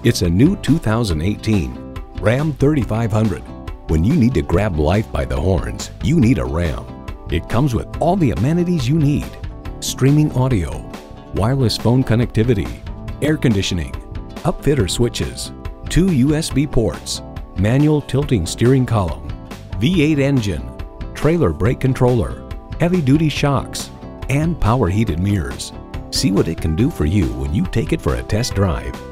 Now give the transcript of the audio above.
It's a new 2018 Ram 3500. When you need to grab life by the horns, you need a Ram. It comes with all the amenities you need: streaming audio, wireless phone connectivity, air conditioning, upfitter switches, 2 USB ports, manual tilting steering column, V8 engine, trailer brake controller, heavy-duty shocks, and power heated mirrors. See what it can do for you when you take it for a test drive.